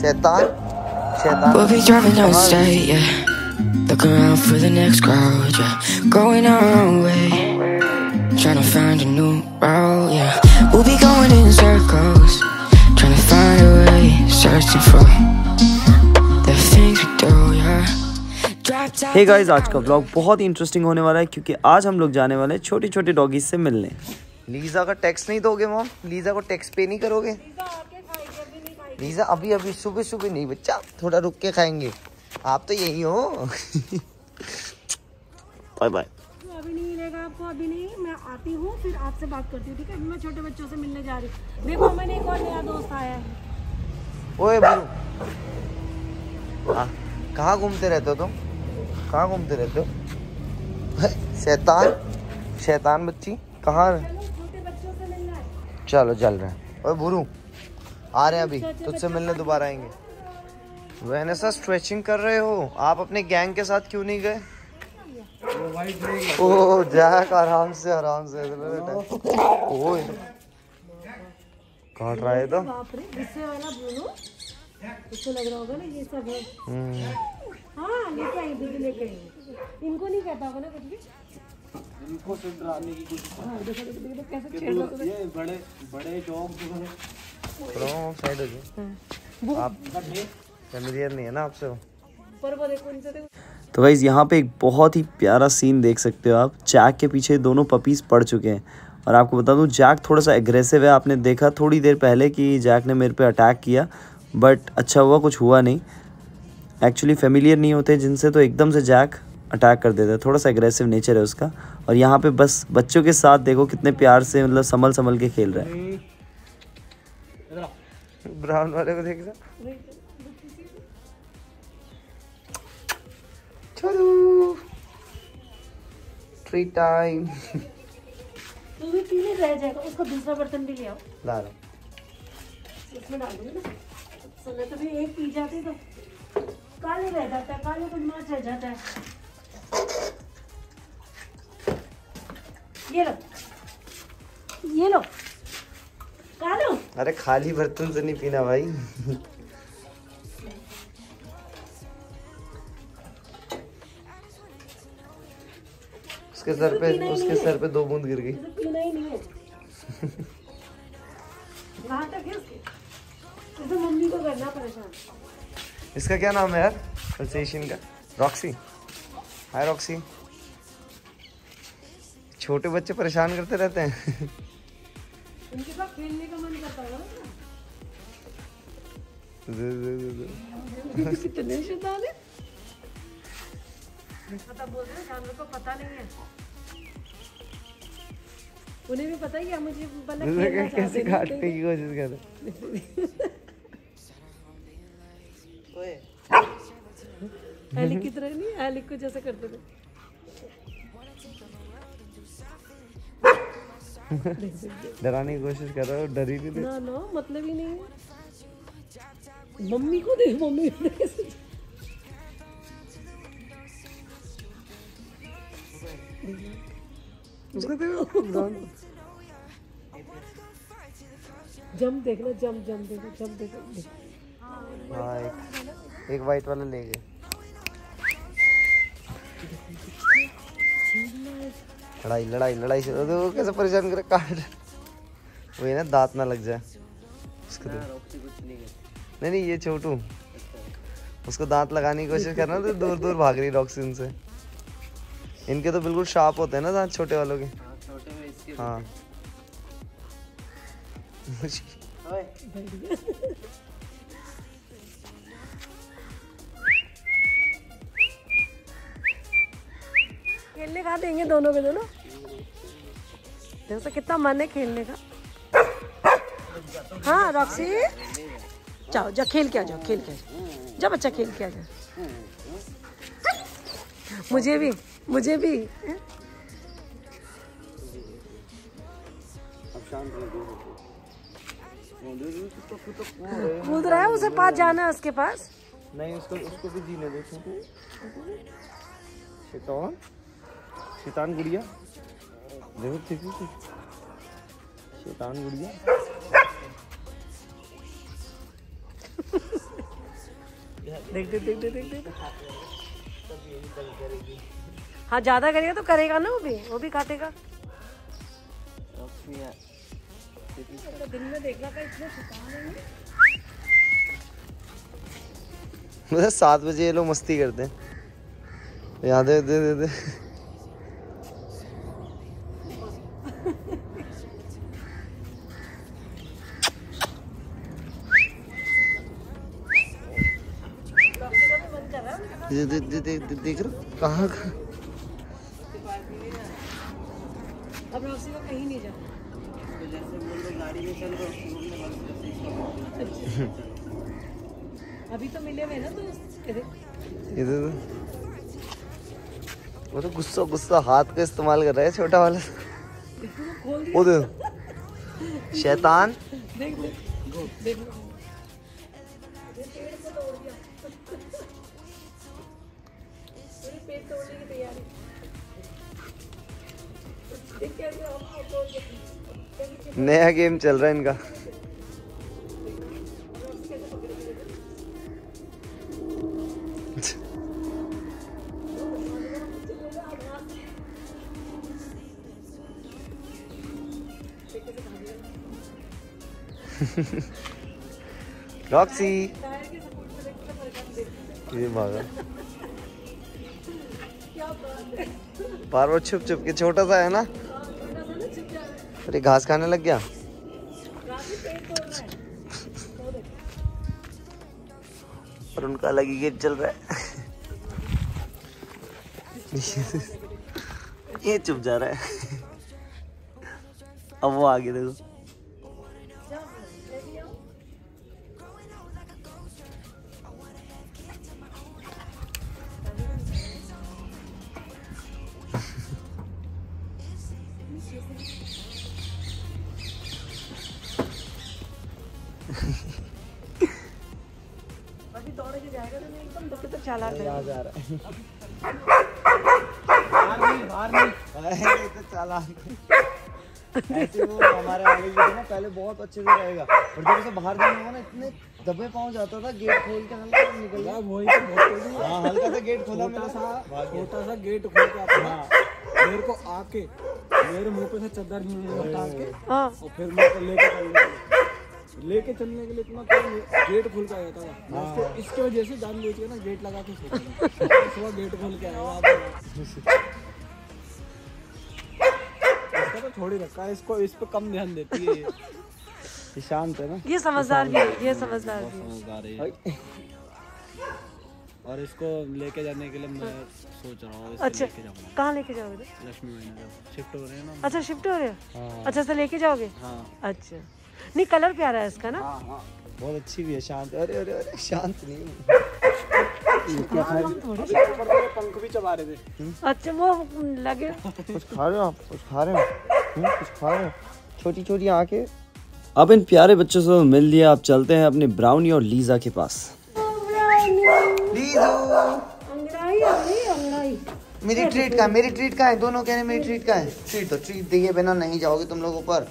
शैतान शैतान। We'll be driving down the state, yeah. Looking around for the next crowd, yeah. Going our own way, trying to find a new route, yeah. We'll be going in circles, trying to find a way, searching for the things we do, yeah. Hey guys, आज का vlog बहुत ही interesting होने वाला है क्योंकि आज हम लोग जाने वाले हैं छोटे छोटे डॉगीज से मिलने। लीजा का टैक्स नहीं दोगे मॉम? लीजा को टैक्स पे नहीं करोगे? लीजा अभी अभी सुबह सुबह नहीं बच्चा, थोड़ा रुक के खाएंगे। आप तो यही हो। Bye bye. अभी नहीं मिलेगा आपको, अभी नहीं। मैं आती हूँ फिर आपसे बात करती हूँ, ठीक है? मैं छोटे बच्चों से मिलने जा रही हूँ। देखो मैंने एक और नया दोस्त आया है। ओए बुरू, कहाँ घूमते रहते हो तुम? कहाँ घूमते रहते हो? शैतान शैतान बच्ची, कहाँ है? छोटे बच्चों से मिलना है। चलो चल रहे हैं। ओए बुरू, आ रहे हैं अभी, तुझसे मिलने दोबारा आएंगे। वैनेसा स्ट्रेचिंग कर रहे हो आप? अपने गैंग के साथ क्यों नहीं गए? ओह जैक, आराम से ओए काट रहा है तो। बाप रे, गुस्से वाला बोलो, इसको लग रहा होगा ना ये सब है। हाँ लेके आई, दीदी लेके आई। इनको नहीं कहता होगा ना कुछ भी, इनको सिर्फ डराने की कोशिश। हाँ देखो कैसे छेड़ रहा है। ये बड़े डॉग साइड हो जाओ। आप फैमिलियर नहीं है ना आपसे वो। पर वो देखो इनसे देखो। तो गाइस, यहाँ पे एक बहुत ही प्यारा सीन देख सकते हो आप। जैक के पीछे दोनों पपीज़ पड़ चुके हैं और आपको बता दूँ जैक थोड़ा सा एग्रेसिव है। आपने देखा थोड़ी देर पहले कि जैक ने मेरे पे अटैक किया, बट अच्छा हुआ कुछ हुआ नहीं। एक्चुअली फेमिलियर नहीं होते जिनसे तो एकदम से जैक अटैक कर देता है, थोड़ा सा एग्रेसिव नेचर है उसका। और यहाँ पे बस बच्चों के साथ देखो कितने प्यार से मतलब संभल के खेल रहा है। ब्राउन वाले को देख चलो ट्री टाइम। तू भी पीने रह जाएगा, उसका दूसरा बर्तन भी ले आओ। ला रहा इसमें डाल दूंगी ना, सुनो तो भी एक पी जाती तो काले रह जाता है, काले बदमाश रह जाता है। ये लो कालो। अरे खाली बर्तन से नहीं पीना भाई। उसके सर पे 2 बूंद गिर गई। पीना ही नहीं है। कहाँ तक है उसके? तो मम्मी को करना परेशान। इसका क्या नाम है यार अल्सेशियन का? रॉक्सी। Hi Roxy. छोटे बच्चे परेशान करते रहते हैं। उनके साथ खेलने का मन करता है ना। कितने शैतान है। पता बोल रहे हैं, जानवर को पता नहीं है। उन्हें भी पता ही है मुझे कैसे काटने की कोशिश कर रहे। एलिक की तरह नहीं, एलिक को जैसे करते थे। डराने की कोशिश कर रहा हो, डर ही नहीं। ना मतलब ही नहीं है। मम्मी को देख, मम्मी को देख। उसको देखो, जम देखना, जम देखो। हाँ एक वाइट वाला ले गए। लड़ाई से देखो कैसे परेशान करे, काट। वही ना, दांत ना लग जाए उसको। नहीं ये छोटू, उसको दांत लगाने की कोशिश करना तो दूर भाग रही रॉक्सी उनसे। इनके तो बिल्कुल शार्प होते हैं ना दांत छोटे वालों के। हाँ खेलने का देंगे दोनों के दोनों। देखो कितना मन है खेलने का। हाँ रॉक्सी, जा खेल के आ जाओ, जा बच्चा खेल के आ जाओ। मुझे भी कूद रहा है, उसे पास जाना है, उसके पास नहीं। उसको भी जीने दो। शैतान गुड़िया देखो, शैतान गुड़िया। देख देख देख देख देख देख। हाँ ज्यादा करेगा तो करेगा ना, वो भी काटेगा। दिन में देखना का इतना छुपा नहीं है। मतलब 7 बजे ये लोग मस्ती करते हैं। याद है? दे दे दे। देख रहे कहाँ अब रॉक्सी को कहीं नहीं जाना। अभी तो मिले हुए ना तो इधर वो तो गुस्सा गुस्सा हाथ का इस्तेमाल कर रहा है छोटा वाला। वो देखो शैतान। देख देख पेट तोड़ने की तैयारी। नया गेम चल रहा है इनका। रॉक्सी ये भागा बार बार छुप छुप के। छोटा सा है ना, अरे घास खाने लग गया। और उनका अलग ही गेम चल रहा है। ये चुप जा रहा है। अब वो आगे देखो। अभी दौड़ के जाएगा तो मैं एकदम दुख तक चालाक है। आ जा रहा है। बाहर नहीं तो चालाक ऐसे वो हमारे आगे भी ना पहले बहुत अच्छे से रहेगा, और जब उसे बाहर जाना होगा ना इतने दबे पाँव जाता था। गेट खोल के हल्का सा निकल गया। वही तो बहुत हाँ हल्का सा गेट खोला, छोटा सा गेट खोल के अपना मेरे को आके मेरे मुंह पे से चादर हटा के हाँ और फिर मैं लेके चलने के लिए इतना गेट खोल के आया था। इसके वजह से जान लीजिए ना गेट लगा के सुबह गेट खोल के आया। इसका तो छोड़ ही रखा है, इसको इस पे कम ध्यान देती है। ये शांत है ना, ये समझदार भी है, ये समझदार भी है। समझदार है। और इसको लेके जाने के लिए मैं सोच रहा हूँ। अच्छा लेके जाऊंगा कहाँ लेके जाओगे? लक्ष्मी मैंने शिफ्ट हो रहे हैं ना। अच्छा शिफ्ट हो रहे हो? अच्छा तो लेके जाओगे? हाँ अच्छा नहीं कलर प्यारा है इसका ना। हाँ हाँ बहुत अच्छी भी है। शांत। अरे अरे अरे शांत नहीं। पंख भी चबा रहे थे। अच्छा वो लगे कुछ खा रहे हो आप? कुछ खा रहे हो? कुछ खा रहे हो? छोटी छोटी आंखें। अब इन प्यारे बच्चों से मिल लिया, अब चलते हैं अपने ब्राउनी और लीजा के पास। मेरी ट्रीट का है। दोनों कह रहे मेरी ट्रीट का है। ट्रीट दिए बिना नहीं जाओगे तुम लोग ऊपर।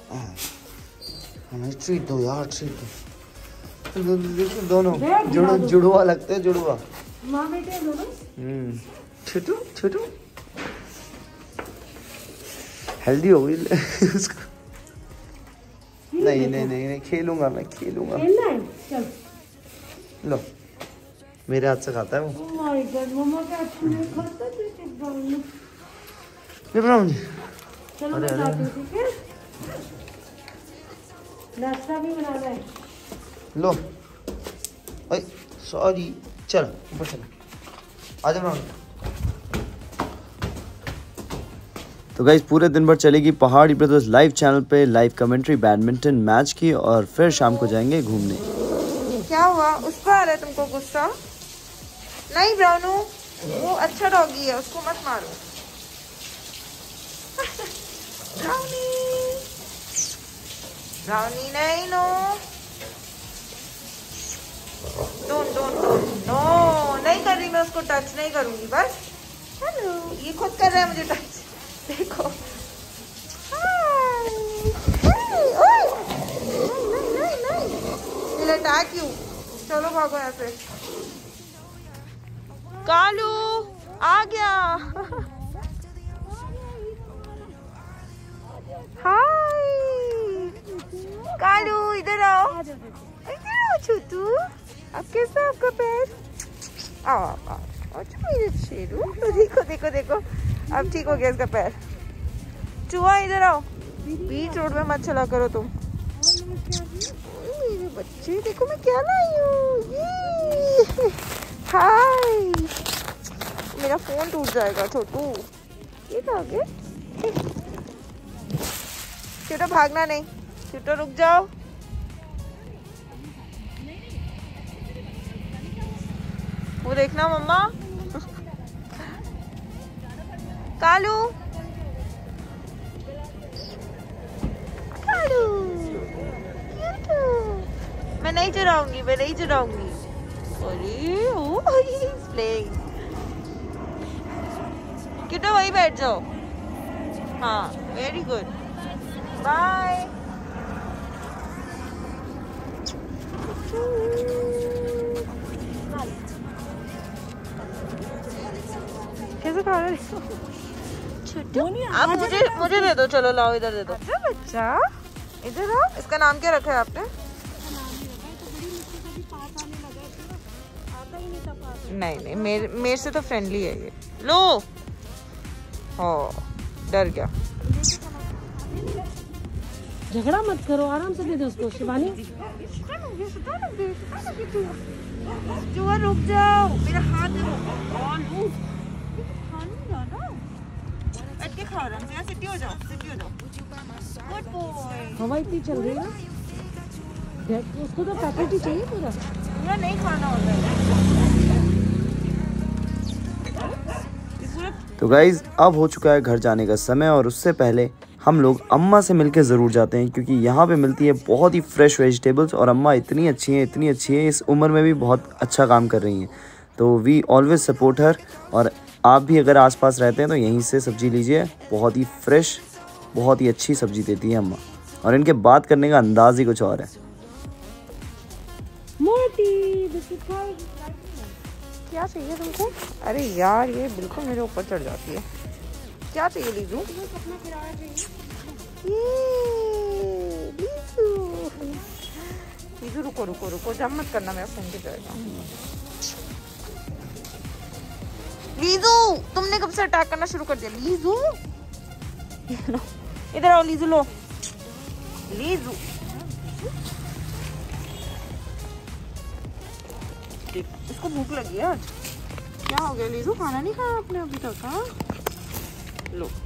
हमें ट्रीट दो यार, ट्रीट दो। दोनों जुड़वा लगते हैं, जुड़वा। माँ बेटे दोनों। छोटू छोटू हेल्दी हो गई उसको। नहीं नहीं नहीं नहीं खेलूंगा, मैं खेलूंगा। खेलना है चल। लो मेरे हाथ से खाता है वो। ओह माय गॉड मम्मा का अच्छा नहीं खाता है ब्राउनी। ले ब्राउनी। चलो मैं जाती हूँ, ठीक है? नाश्ता भी बनाना है। लो ओए सॉरी। चल ऊपर चल, आजा ब्राउनी। तो गाइस पूरे दिन भर चलेगी पहाड़ी ब्रदर्स लाइव चैनल पे लाइव कमेंट्री बैडमिंटन मैच की, और फिर शाम को जाएंगे घूमने। क्या हुआ? उस पर आ रहा है तुमको गुस्सा? नहीं ब्राउनू, वो अच्छा डॉगी है, उसको मत मारो। ब्राउनी ब्राउनी नहीं, no don't don't don't no, नहीं कर रही मैं उसको टच, नहीं करूंगी बस। हेलो, ये खुद कर रहा है मुझे टच, देखो। नहीं, अटैक यू। चलो भागो यहाँ से। कालू आ गया। हाय कालू, इधर आओ, इधर आओ छोटू। अब कैसा है आपका पैर? आओ मेरे शेरू, देखो देखो देखो, अब ठीक हो गया इसका पैर। चूहा इधर आओ, बीच रोड में मत चला करो तुम। मेरे बच्चे देखो मैं क्या लाई हूँ, ये हाय। मेरा फोन टूट जाएगा छोटू। ये तो आगे छोटा, भागना नहीं छोटा, रुक जाओ। वो देखना मम्मा। कालू कालू, मैं नहीं चढ़ाऊंगी, मैं नहीं चढ़ाऊंगी। अरे ओ प्लेइंग। कितना वही बैठ जाओ। हाँ वेरी गुड, बाय। कैसे खा रहे हो? आप मुझे दे दो, चलो लाओ इधर दे दो। बच्चा इधर आओ। इसका नाम क्या रखा है आपने? नहीं मेरे से तो फ्रेंडली है ये। लो हो, डर गया। झगड़ा मत करो, आराम से दे दो उसको। शिवानी चूहा रुक जाओ, मेरा हाथ बैठ के खाओ, आराम से। सिटी हो जाओ, सिटी हो जाओ। Good boy. हवा इतनी चल रही है ना, उसको तो पैकेट ही चाहिए पूरा। पूरा नहीं खाना होता है। तो गाइज अब हो चुका है घर जाने का समय, और उससे पहले हम लोग अम्मा से मिलके ज़रूर जाते हैं, क्योंकि यहाँ पे मिलती है बहुत ही फ्रेश वेजिटेबल्स। और अम्मा इतनी अच्छी हैं, इतनी अच्छी हैं, इस उम्र में भी बहुत अच्छा काम कर रही हैं। तो वी ऑलवेज सपोर्ट हर। और आप भी अगर आसपास रहते हैं तो यहीं से सब्ज़ी लीजिए, बहुत ही फ्रेश, बहुत ही अच्छी सब्ज़ी देती है अम्मा। और इनके बात करने का अंदाज़ ही कुछ और है। मोटी बिस्किट खाओ। क्या चाहिए तुमको? अरे यार ये बिल्कुल मेरे ऊपर चढ़ जाती है। क्या चाहिए लीजू? लीजू रुको रुको रुको, जब मत करना, मेरा फोन गिर जाएगा। लीजू तुमने कब से अटैक करना शुरू कर दिया? लीजू इधर आओ, लीजू लो, लीजू। इसको भूख लगी है आज। क्या हो गया लीजू, खाना नहीं खाया आपने अभी तक? हाँ लो।